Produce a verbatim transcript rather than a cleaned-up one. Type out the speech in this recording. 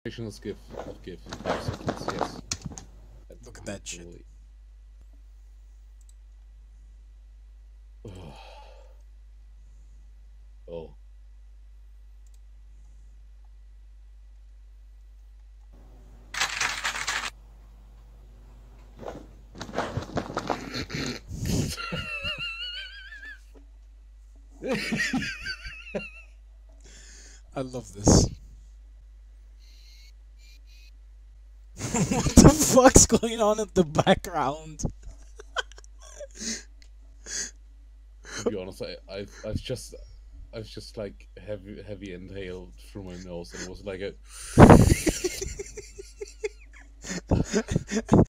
Let's give, I'll give five seconds, yes. Look at that shit. Oh. Oh. I love this. What the fuck's going on in the background? To be honest, I, I've, I've just, I've just like heavy, heavy inhaled through my nose, and it was like a.